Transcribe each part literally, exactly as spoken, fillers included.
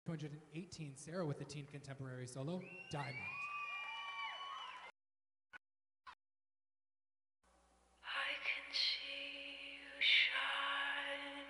two hundred eighteen, Sarah with the teen contemporary solo, Diamond. I can see you shining.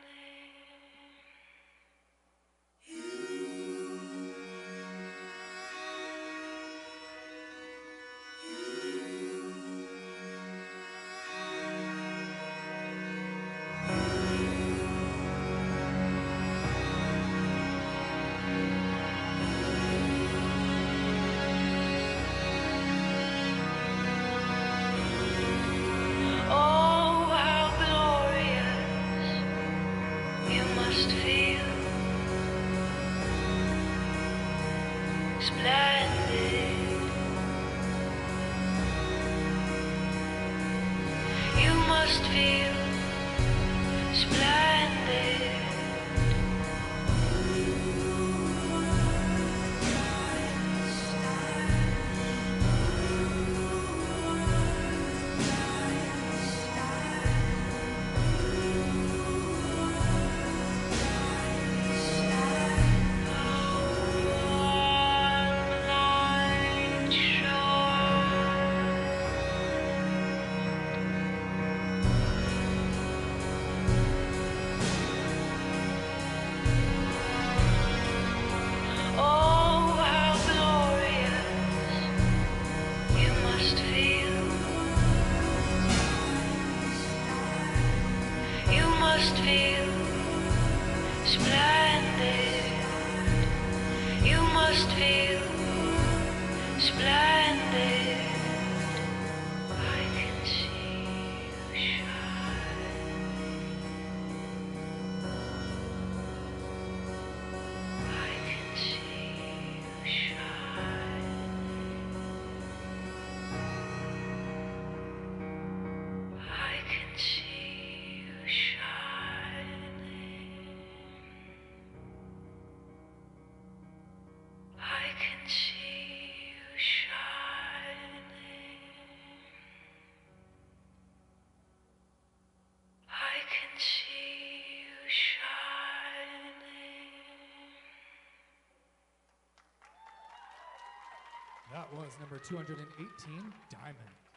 Splendid. You must feel splendid. Must feel splendid. You must feel splendid. I can see you shine. I can see you shine. I can see you shine. I can see you shining. I can see you shining. That was number two hundred eighteen, Diamond.